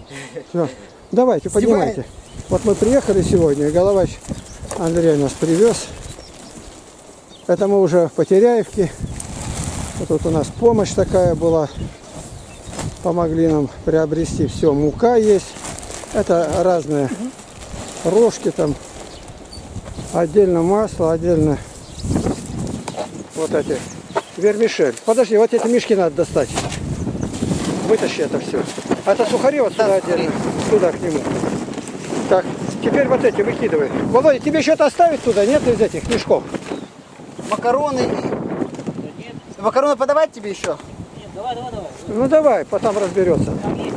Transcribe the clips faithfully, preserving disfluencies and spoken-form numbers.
Все. Давайте, поднимайте. Вот мы приехали сегодня, Головач Андрей нас привез. Это мы уже в Потеряевке. Вот тут у нас помощь такая была. Помогли нам приобрести все. Мука есть. Это разные рожки там. Отдельно масло, отдельно вот эти вермишель. Подожди, вот эти мешки надо достать. Вытащи это все. А это сухари вот сюда отдельно. Туда к нему. Так, теперь вот эти выкидывай. Володя, тебе что-то оставить туда? Нет из этих мешков? Макароны. Нет. Макароны подавать тебе еще? Нет, давай, давай, давай. Ну давай, потом разберется.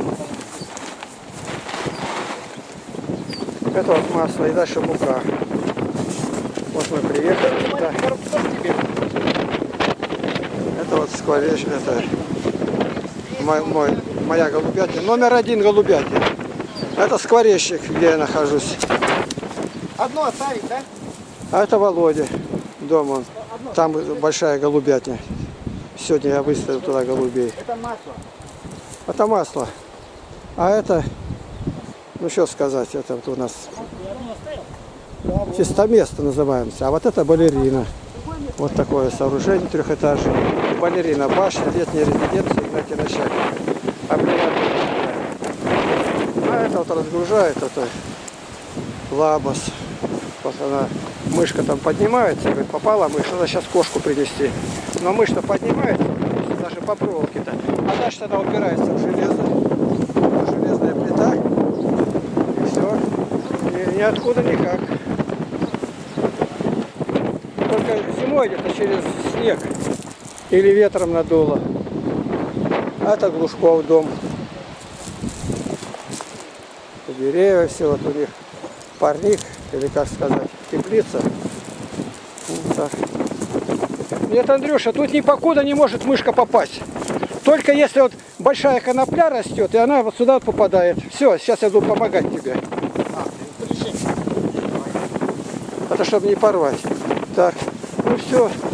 Это вот масло и дальше мука. Вот мы приехали. Да. Это вот скворечник, это мой, мой, моя голубятня. Номер один голубятня. Это скворечник, где я нахожусь. Одно оставить, да? А это Володя. Дома он. Там большая голубятня. Сегодня я выставил туда голубей. Это масло. Это масло. А это, ну что сказать, это вот у нас чистоместо называемся. А вот это балерина. Вот такое сооружение трехэтажное. Балерина башня, летняя резиденция Игнатия Начальника. А, а это вот разгружает, это лабос. Вот она, мышка там поднимается, говорит, попала мышь, надо сейчас кошку принести. Но мышь-то поднимается, даже по проволоке-то. А дальше она упирается в железо. Железная плита. И все. И ниоткуда никак. Только зимой где-то через снег или ветром надуло. А это Глушков дом. Деревья, все вот у них парник, или как сказать, теплица. Вот так. Нет, Андрюша, тут никуда не может мышка попасть. Только если вот большая конопля растет, и она вот сюда вот попадает. Все, сейчас я буду помогать тебе. Это чтобы не порвать. Так, ну все.